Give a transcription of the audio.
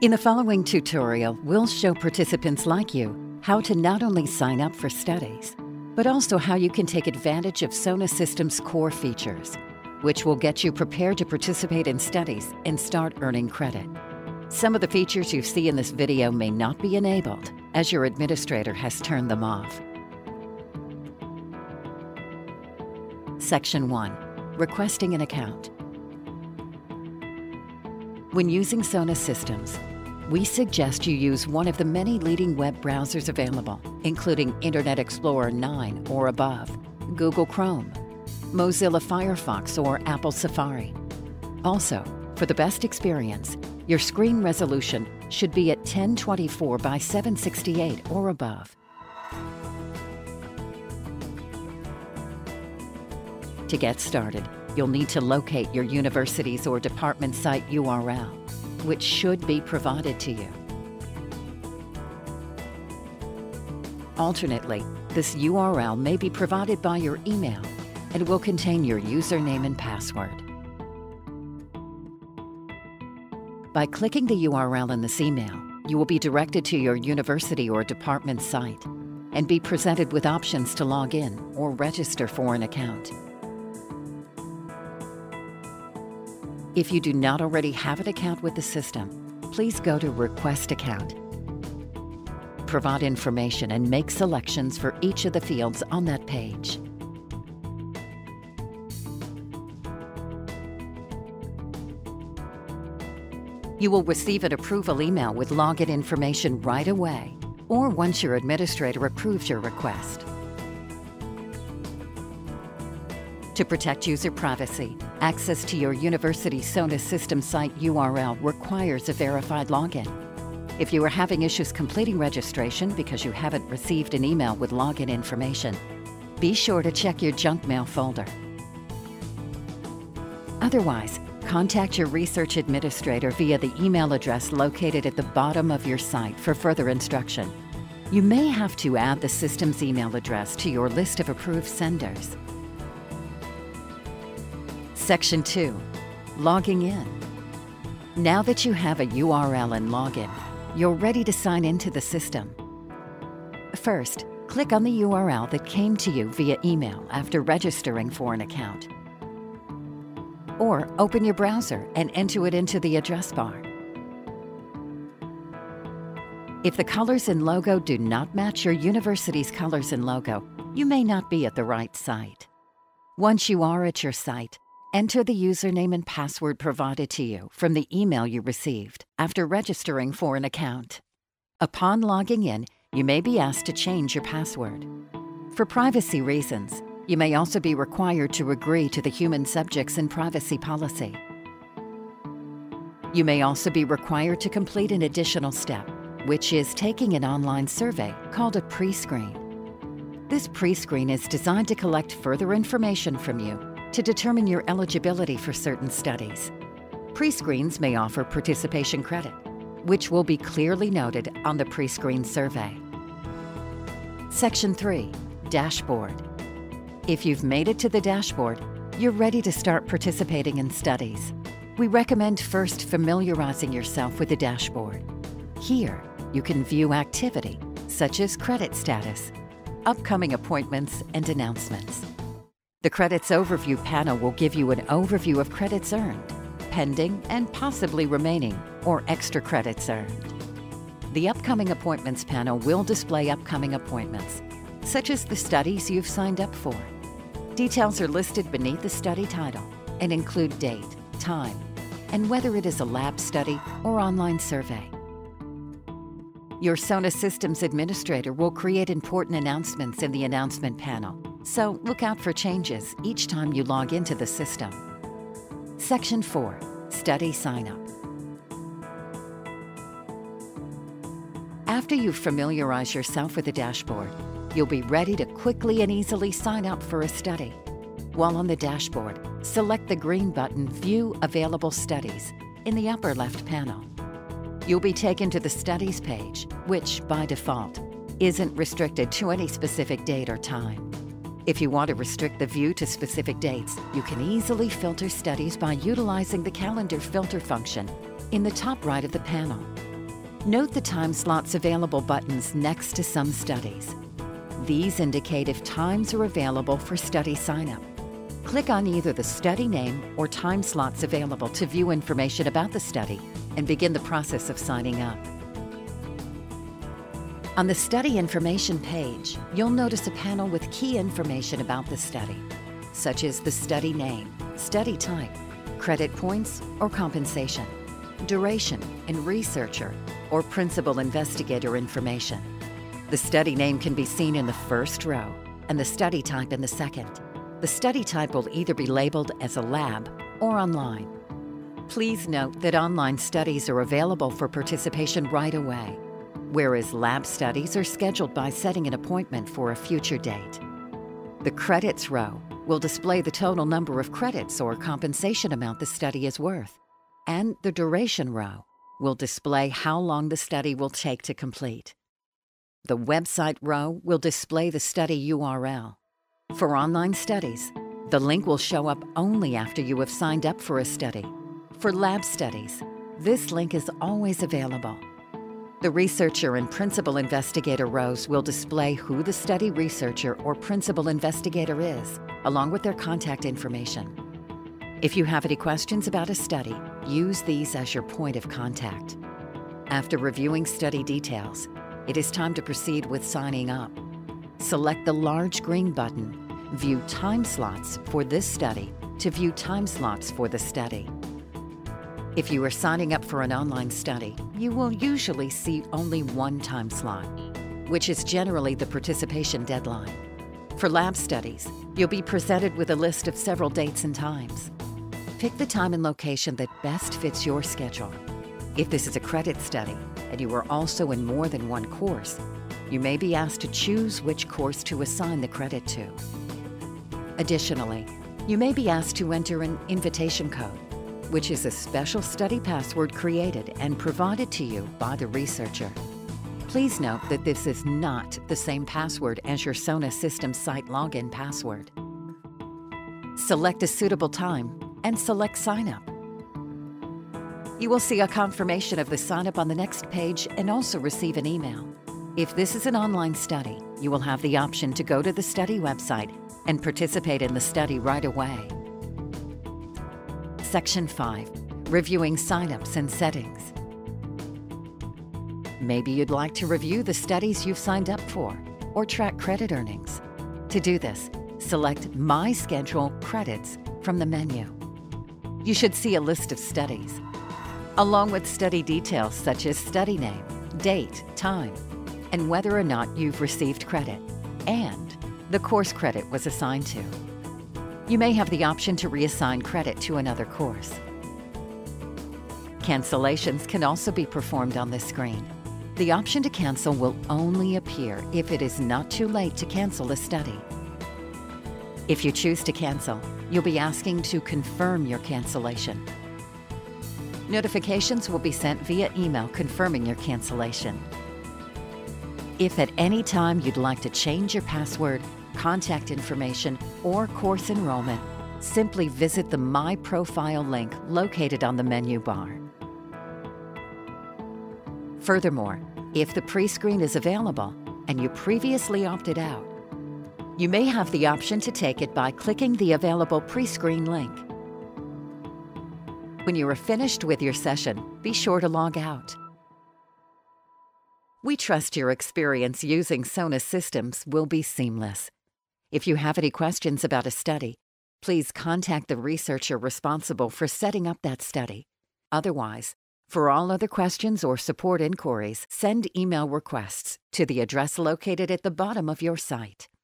In the following tutorial, we'll show participants like you how to not only sign up for studies, but also how you can take advantage of Sona Systems' core features, which will get you prepared to participate in studies and start earning credit. Some of the features you see in this video may not be enabled, as your administrator has turned them off. Section 1. Requesting an account. When using Sona Systems, we suggest you use one of the many leading web browsers available, including Internet Explorer 9 or above, Google Chrome, Mozilla Firefox, or Apple Safari. Also, for the best experience, your screen resolution should be at 1024 by 768 or above. To get started, you'll need to locate your university's or department site URL, which should be provided to you. Alternately, this URL may be provided by your email and will contain your username and password. By clicking the URL in this email, you will be directed to your university or department site and be presented with options to log in or register for an account. If you do not already have an account with the system, please go to Request Account. Provide information and make selections for each of the fields on that page. You will receive an approval email with login information right away, or once your administrator approves your request. To protect user privacy, access to your university's Sona Systems site URL requires a verified login. If you are having issues completing registration because you haven't received an email with login information, be sure to check your junk mail folder. Otherwise, contact your research administrator via the email address located at the bottom of your site for further instruction. You may have to add the system's email address to your list of approved senders. Section 2. Logging in. Now that you have a URL and login, you're ready to sign into the system. First, click on the URL that came to you via email after registering for an account. Or open your browser and enter it into the address bar. If the colors and logo do not match your university's colors and logo, you may not be at the right site. Once you are at your site, enter the username and password provided to you from the email you received after registering for an account. Upon logging in, you may be asked to change your password. For privacy reasons, you may also be required to agree to the Human Subjects and Privacy Policy. You may also be required to complete an additional step, which is taking an online survey called a pre-screen. This pre-screen is designed to collect further information from you to determine your eligibility for certain studies. Pre-screens may offer participation credit, which will be clearly noted on the pre-screen survey. Section 3. Dashboard. If you've made it to the dashboard, you're ready to start participating in studies. We recommend first familiarizing yourself with the dashboard. Here, you can view activity, such as credit status, upcoming appointments, and announcements. The Credits Overview panel will give you an overview of credits earned, pending, and possibly remaining, or extra credits earned. The Upcoming Appointments panel will display upcoming appointments, such as the studies you've signed up for. Details are listed beneath the study title and include date, time, and whether it is a lab study or online survey. Your Sona Systems administrator will create important announcements in the announcement panel, so look out for changes each time you log into the system. Section 4. Study Sign-up. After you familiarize yourself with the dashboard, you'll be ready to quickly and easily sign up for a study. While on the dashboard, select the green button View Available Studies in the upper left panel. You'll be taken to the Studies page, which, by default, isn't restricted to any specific date or time. If you want to restrict the view to specific dates, you can easily filter studies by utilizing the calendar filter function in the top right of the panel. Note the time slots available buttons next to some studies. These indicate if times are available for study sign-up. Click on either the study name or time slots available to view information about the study and begin the process of signing up. On the study information page, you'll notice a panel with key information about the study, such as the study name, study type, credit points or compensation, duration and researcher or principal investigator information. The study name can be seen in the first row and the study type in the second. The study type will either be labeled as a lab or online. Please note that online studies are available for participation right away, whereas lab studies are scheduled by setting an appointment for a future date. The credits row will display the total number of credits or compensation amount the study is worth, and the duration row will display how long the study will take to complete. The website row will display the study URL. For online studies, the link will show up only after you have signed up for a study. For lab studies, this link is always available. The researcher and principal investigator rows will display who the study researcher or principal investigator is, along with their contact information. If you have any questions about a study, use these as your point of contact. After reviewing study details, it is time to proceed with signing up. Select the large green button, View Time Slots for this study, to view time slots for the study. If you are signing up for an online study, you will usually see only one time slot, which is generally the participation deadline. For lab studies, you'll be presented with a list of several dates and times. Pick the time and location that best fits your schedule. If this is a credit study and you are also in more than one course, you may be asked to choose which course to assign the credit to. Additionally, you may be asked to enter an invitation code, which is a special study password created and provided to you by the researcher. Please note that this is not the same password as your SONA system site login password. Select a suitable time and select Sign Up. You will see a confirmation of the sign up on the next page and also receive an email. If this is an online study, you will have the option to go to the study website and participate in the study right away. Section 5. Reviewing signups and settings. Maybe you'd like to review the studies you've signed up for or track credit earnings. To do this, select My Schedule Credits from the menu. You should see a list of studies, along with study details such as study name, date, time, and whether or not you've received credit, and the course credit was assigned to. You may have the option to reassign credit to another course. Cancellations can also be performed on this screen. The option to cancel will only appear if it is not too late to cancel a study. If you choose to cancel, you'll be asking to confirm your cancellation. Notifications will be sent via email confirming your cancellation. If at any time you'd like to change your password, contact information, or course enrollment, simply visit the My Profile link located on the menu bar. Furthermore, if the pre-screen is available and you previously opted out, you may have the option to take it by clicking the available pre-screen link. When you are finished with your session, be sure to log out. We trust your experience using SONA systems will be seamless. If you have any questions about a study, please contact the researcher responsible for setting up that study. Otherwise, for all other questions or support inquiries, send email requests to the address located at the bottom of your site.